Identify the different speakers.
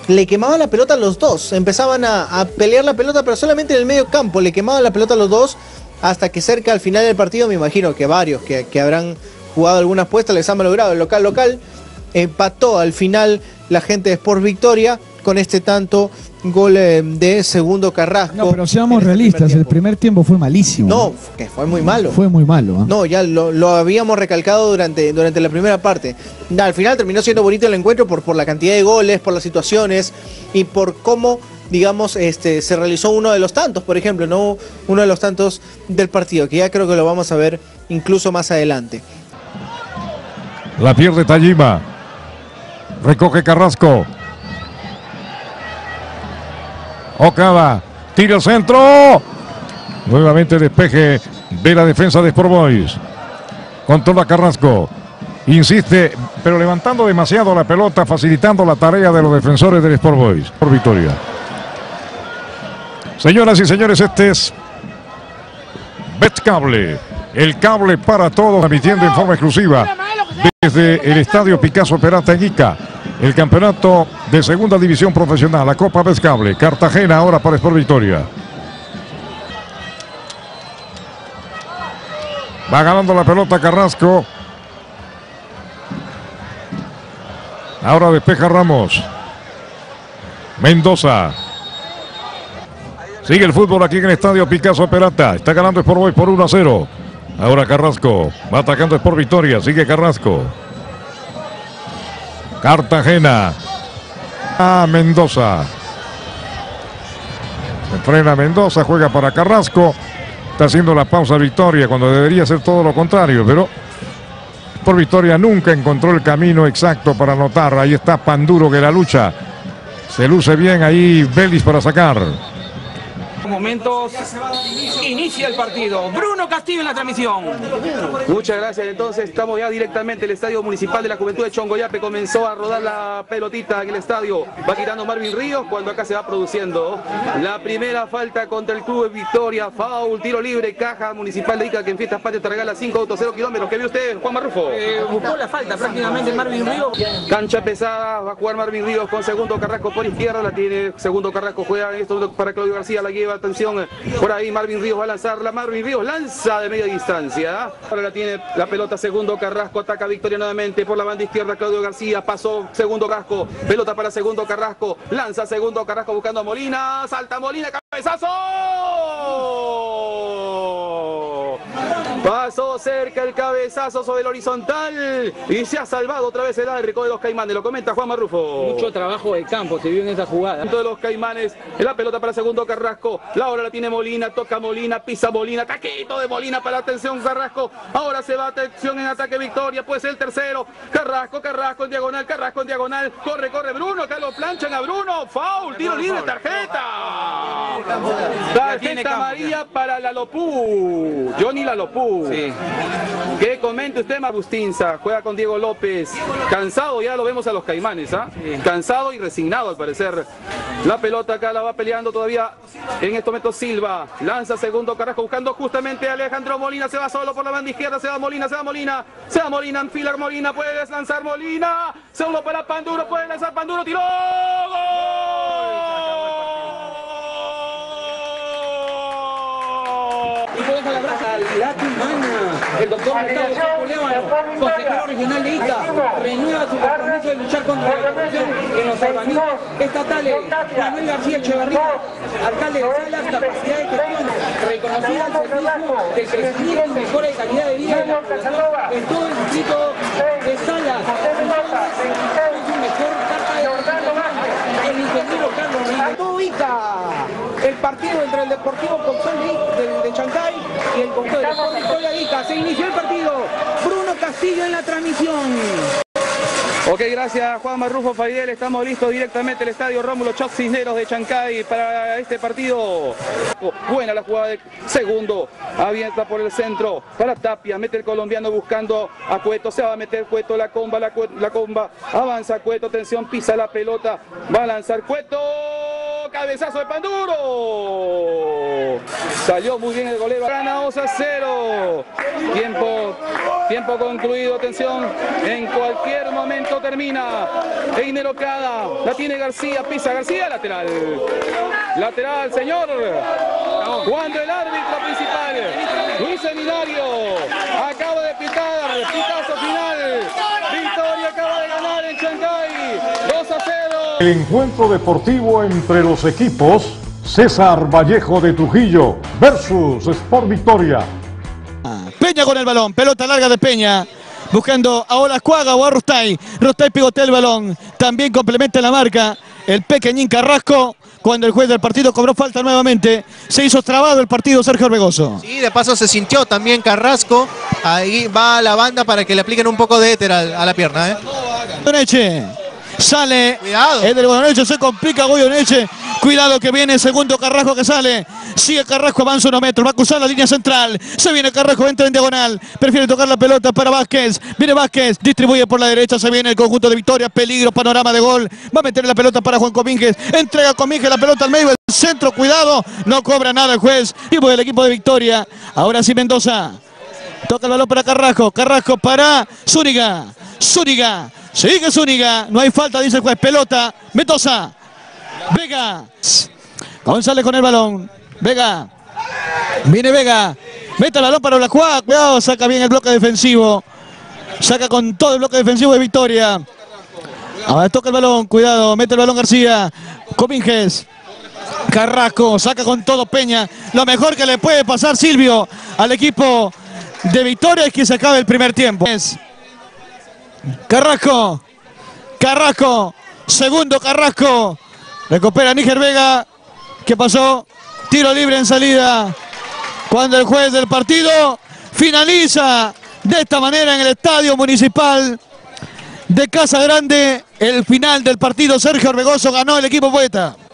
Speaker 1: le quemaban la pelota a los dos, empezaban a pelear la pelota, pero solamente en el medio campo, le quemaban la pelota a los dos, hasta que cerca al final del partido, me imagino que varios que habrán jugado algunas apuestas les han malogrado el local, empató al final la gente de Sport Victoria con este tanto gol de Segundo Carrasco.
Speaker 2: No, pero seamos realistas, el primer tiempo fue malísimo.
Speaker 1: No, que fue muy malo.
Speaker 2: Fue muy malo.
Speaker 1: No, ya lo habíamos recalcado durante la primera parte. Al final terminó siendo bonito el encuentro por la cantidad de goles, por las situaciones y por cómo, digamos, se realizó uno de los tantos, por ejemplo, no uno de los tantos del partido, que ya creo que lo vamos a ver incluso más adelante.
Speaker 3: La pierde Tajima. Recoge Carrasco. Okada, tira el centro. Nuevamente despeje de la defensa de Sport Boys. Controla Carrasco. Insiste, pero levantando demasiado la pelota, facilitando la tarea de los defensores del Sport Boys. Por Victoria. Señoras y señores, este es Betcable. El cable para todos, transmitiendo en forma exclusiva desde el Estadio Picasso Peralta en Ica. El campeonato de segunda división profesional, la Copa Betcable. Cartagena ahora para Sport Victoria. Va ganando la pelota Carrasco. Ahora despeja Ramos. Mendoza. Sigue el fútbol aquí en el Estadio Picasso Peralta. Está ganando Sport Boys por 1-0. Ahora Carrasco. Va atacando Sport Victoria. Sigue Carrasco. Cartagena. Mendoza. Frena Mendoza. Juega para Carrasco. Está haciendo la pausa Victoria cuando debería ser todo lo contrario. Pero por Victoria nunca encontró el camino exacto para anotar. Ahí está Panduro que la lucha. Se luce bien ahí Vélez para sacar.
Speaker 4: Momentos, inicia el partido. Bruno Castillo en la transmisión.
Speaker 5: Muchas gracias. Entonces estamos ya directamente en el Estadio Municipal de la Juventud de Chongoyape. Comenzó a rodar la pelotita en el estadio. Va quitando Marvin Ríos cuando acá se va produciendo la primera falta contra el Club Victoria. Foul, tiro libre, Caja Municipal de Ica que en Fiestas Patrias te regala 5 autos 0 kilómetros. ¿Qué vio usted, Juan Marrufo?
Speaker 4: Buscó la falta prácticamente Marvin Ríos.
Speaker 5: Cancha pesada, va a jugar Marvin Ríos con Segundo Carrasco por izquierda. La tiene Segundo Carrasco, juega en esto para Claudio García, la lleva. Atención, por ahí Marvin Ríos va a lanzarla. Marvin Ríos lanza de media distancia. Ahora la tiene la pelota Segundo Carrasco. Ataca Victoria nuevamente por la banda izquierda. Claudio García pasó Segundo Carrasco. Pelota para Segundo Carrasco. Lanza Segundo Carrasco buscando a Molina. Salta Molina. ¡Cabezazo! Pasó cerca el cabezazo sobre el horizontal y se ha salvado otra vez el arco de los Caimanes. Lo comenta Juan Marrufo.
Speaker 4: Mucho trabajo de campo se vio en esa jugada.
Speaker 5: De los Caimanes, la pelota para Segundo Carrasco. La hora la tiene Molina, toca Molina, pisa Molina. Taquito de Molina para la atención Carrasco. Ahora se va atención en ataque Victoria. Puede ser el tercero. Carrasco en diagonal. Carrasco en diagonal. Corre Bruno. Acá lo planchan a Bruno. Foul, tiro libre, tarjeta. Tarjeta amarilla para Lalopú. Johnny Lalopú.
Speaker 4: Sí.
Speaker 5: ¿Qué comente usted, Marustinza? Juega con Diego López. Cansado, ya lo vemos a los Caimanes, ¿ah? Sí. Cansado y resignado al parecer. La pelota acá la va peleando todavía en estos momentos Silva. Lanza Segundo Carrasco buscando justamente a Alejandro Molina. Se va solo por la banda izquierda. Se va Molina. Enfila Molina. Puede lanzar Molina. Solo para Panduro. Puede lanzar Panduro. ¡Tiró! ¡Gol!
Speaker 4: El doctor Gustavo León, consejero regional de Ica, renueva su compromiso de luchar contra la corrupción en los organismos estatales. Manuel García Echeverría, alcalde de Salas, capacidad de gestión reconocida al servicio del crecimiento y mejora de calidad de vida de la población en todo el distrito de Salas. Entonces, su mejor carta de presentación, el ingeniero Carlos Rodríguez.
Speaker 6: Todo Ica. El partido entre el Deportivo Coxol de Chancay y el conjunto de Sport Victoria de Ica. Se inició el partido. Bruno Castillo en la transmisión.
Speaker 5: Ok, gracias Juan Marrufo Faidel. Estamos listos directamente al estadio Rómulo Choc Cisneros de Chancay para este partido. Buena la jugada de Segundo. Abierta por el centro para Tapia. Mete el colombiano buscando a Cueto. Se va a meter Cueto, la comba. Avanza Cueto, atención, pisa la pelota. Va a lanzar Cueto. cabezazo de Panduro. Salió muy bien el golero. Gana 2-0. Tiempo concluido. Atención. En cualquier momento termina. Einer Okada. La tiene García. Pisa García. Lateral. Lateral, señor. Cuando el árbitro principal, Luis Seminario, acaba de pitar. Pitazo final. Victoria acaba de ganar en Chancay. 2-0.
Speaker 3: El encuentro deportivo entre los equipos César Vallejo de Trujillo versus Sport Victoria.
Speaker 7: Peña con el balón, pelota larga de Peña, buscando a Olascuaga o a Rustay. Rustay pivotea el balón, también complementa la marca el pequeñín Carrasco. Cuando el juez del partido cobró falta nuevamente, se hizo trabado el partido Sergio Orbegoso.
Speaker 1: Sí, de paso se sintió también Carrasco. Ahí va la banda para que le apliquen un poco de éter a la pierna.
Speaker 7: Goyeneche sale.
Speaker 1: Cuidado.
Speaker 7: El del Goyeneche se complica Goyeneche. Cuidado que viene segundo Carrasco que sale. Sigue Carrasco, avanza 1 metro. Va a cruzar la línea central. Se viene Carrasco, entra en diagonal. Prefiere tocar la pelota para Vázquez. Viene Vázquez, distribuye por la derecha. Se viene el conjunto de Victoria. Peligro, panorama de gol. Va a meter la pelota para Juan Comínguez. Entrega Comínguez la pelota al medio. El centro, cuidado. No cobra nada el juez. Y por el equipo de Victoria. Ahora sí Mendoza. Toca el balón para Carrasco. Carrasco para Zúñiga. Zúñiga. Sigue Zúñiga. No hay falta, dice el juez. Pelota. Mendoza. Vega. González con el balón. Vega. Viene Vega. Mete el balón para Olascuaga. Cuidado. Saca bien el bloque defensivo. Saca con todo el bloque defensivo de Victoria. Ahora toca el balón. Cuidado. Mete el balón García. Comínguez. Carrasco. Saca con todo Peña. Lo mejor que le puede pasar Silvio al equipo de Victoria es que se acabe el primer tiempo. Carrasco. Carrasco. Segundo Carrasco. Recupera Níger Vega. ¿Qué pasó? Tiro libre en salida. Cuando el juez del partido finaliza de esta manera en el Estadio Municipal de Casa Grande el final del partido. Sergio Orbegoso ganó el equipo Poeta.